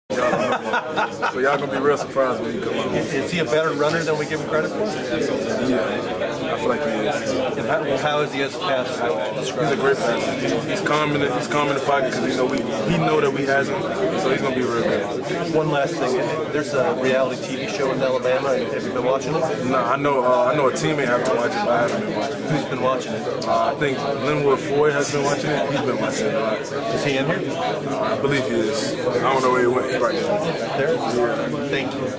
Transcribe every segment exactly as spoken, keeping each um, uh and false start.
So y'all gonna be real surprised when he come out. Is, is he a better runner than we give him credit for? Yeah, I feel like he is. And how, how is he as a passer? How would you describe He's a great passer. He's calm in the, he's calm in the pocket because you know we he know that we has him, so he's gonna be real good. One last thing, there's a reality T V show in Alabama. Have you been watching it? Nah, I know uh, I know a teammate have been watching it, but I haven't been watching it. Who's been watching it? Uh, I think Linwood Foy has been watching it. He's been watching it. Is he in here? Uh, I believe he is. I don't know where he went right now. There? Yeah. Thank you.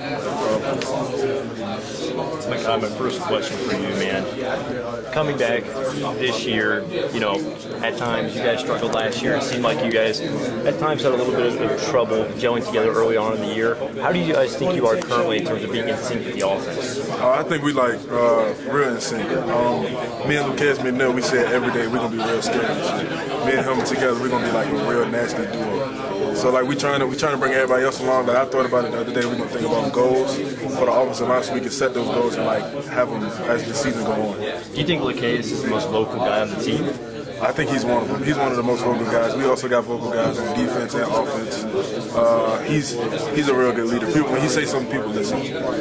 My first question for you, man. Coming back this year, you know, at times you guys struggled last year. It seemed like you guys at times had a little bit of trouble gelling together early on in the year. How do you guys think you are currently in terms of being in sync with the offense? Uh, I think we like uh, real in sync. Um, me and Lucas McNeil, we said every day we're gonna be real scary. Me and him together, we're gonna be like a real nasty duo. So like we trying to we trying to bring everybody else along. Like I thought about it the other day. We're gonna think about goals for the offensive line so we can set those goals and like have them as the season go on. Do you think Lucas is the most vocal guy on the team? I think he's one of them. He's one of the most vocal guys. We also got vocal guys on defense and offense. Uh, he's he's a real good leader. People, when he says something, people listen.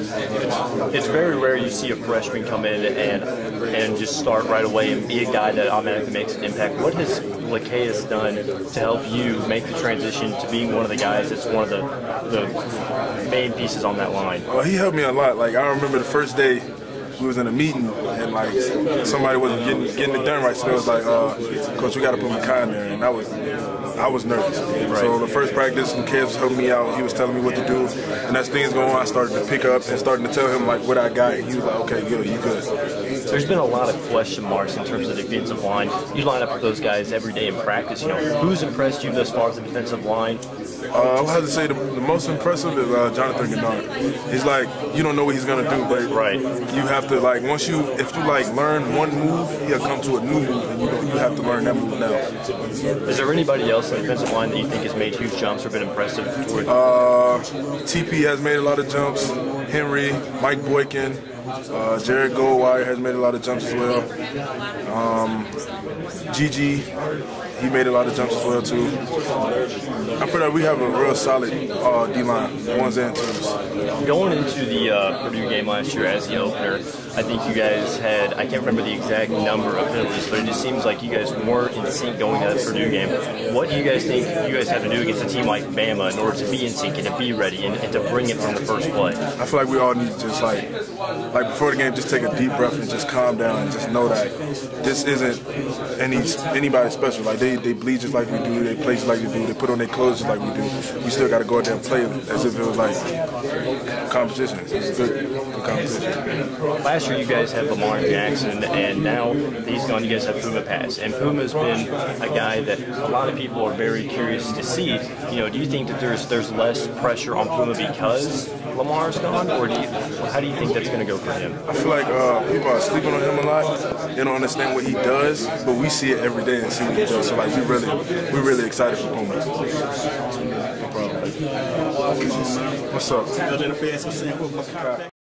It's very rare you see a freshman come in and and just start right away and be a guy that automatically makes an impact. What has Lacaeus done to help you make the transition to being one of the guys that's one of the, the main pieces on that line? Well, he helped me a lot. Like I remember the first day we was in a meeting and like somebody wasn't getting getting it done right, so they was like, uh, "Coach, we got to put Makai in there," and I was I was nervous. Right. So the first practice, Lucas was helping me out. He was telling me what to do, and as things go on, I started to pick up and starting to tell him like what I got. And he was like, "Okay, good, you good." There's been a lot of question marks in terms of the defensive line. You line up with those guys every day in practice. You know, who's impressed you thus far as the defensive line? Uh, I would have to say the, the most impressive is uh, Jonathan Gennard. He's like, you don't know what he's gonna do, but right. you have to like once you if you like learn one move, he'll come to a new move, and you know you have to learn that move now. Is there anybody else in the defensive line that you think has made huge jumps or been impressive? Toward uh, T P has made a lot of jumps. Henry, Mike Boykin, uh, Jared Goldwire has made a lot of jumps as well. Um, Gigi, he made a lot of jumps as well too. I feel like we have a real solid uh, D-line, ones and twos. Going into the uh, Purdue game last year as the opener, I think you guys had, I can't remember the exact number of penalties, but it just seems like you guys weren't in sync going into the Purdue game. What do you guys think you guys have to do against a team like Bama in order to be in sync and to be ready and, and to bring it from the first play? I feel like we all need to just like, like before the game, just take a deep breath and just calm down and just know that this isn't any anybody special. Like they, they bleed just like we do, they play just like we do, they put on their clothes just like we do. We still got to go out there and play as if it was like competition. It's good, good competition. Last year you guys had Lamar Jackson, and now he's gone, you guys have Puma Pass. And Puma's been a guy that a lot of people are very curious to see. You know, do you think that there's there's less pressure on Puma because Lamar's gone, or do you, how do you think that's going to go for him? I feel like uh, people are sleeping on him a lot. They don't understand what he does, but we see it every day and see what he does. So like we really, we're really excited for Puma. No problem. What's up?